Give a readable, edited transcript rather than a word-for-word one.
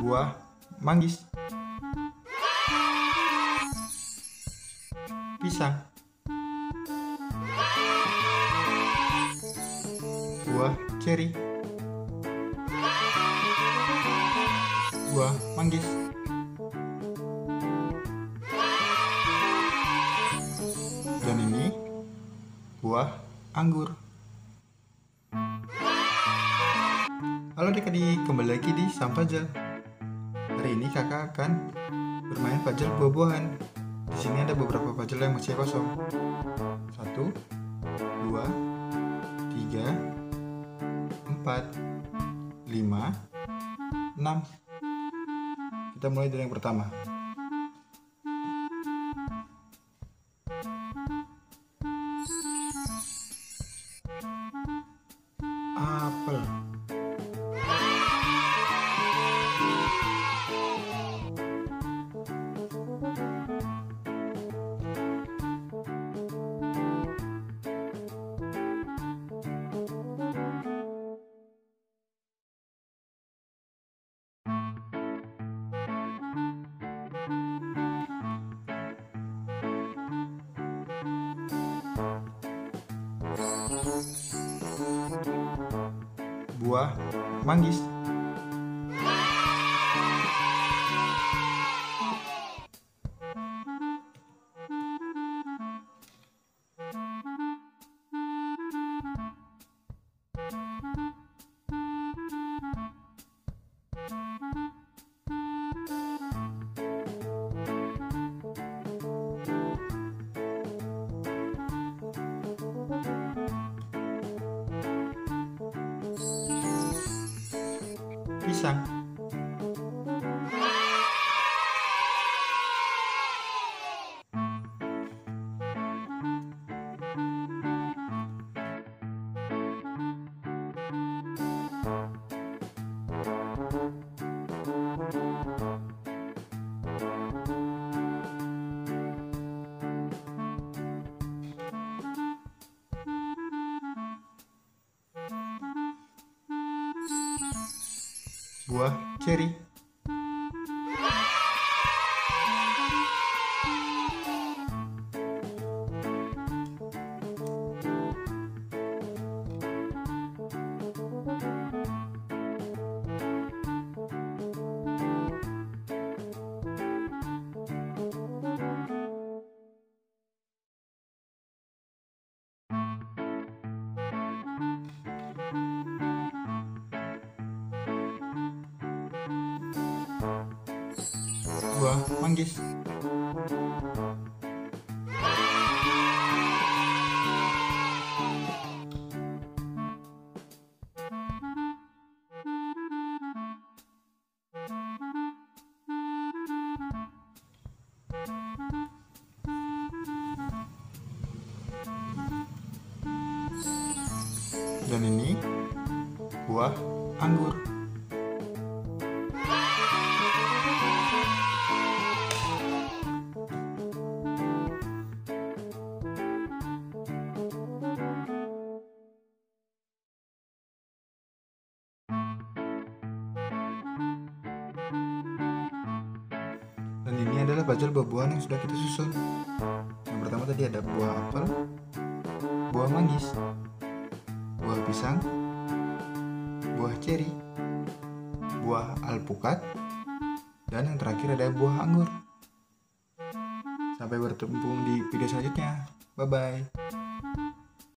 buah manggis, pisang, buah ceri, buah manggis, dan ini buah anggur. Halo adik-adik, kembali lagi di Sang Puzzle. Hari ini kakak akan bermain puzzle buah-buahan. Di sini ada beberapa puzzle yang masih kosong. 1, 2, 3, 4, 5, 6. Kita mulai dari yang pertama. Apel. Buah manggis, pisang, buah ceri, buah manggis, dan ini buah anggur. Dan ini adalah puzzle buah-buahan yang sudah kita susun. Yang pertama tadi ada buah apel, buah manggis, buah pisang, buah ceri, buah alpukat, dan yang terakhir ada buah anggur. Sampai bertemu di video selanjutnya. Bye-bye.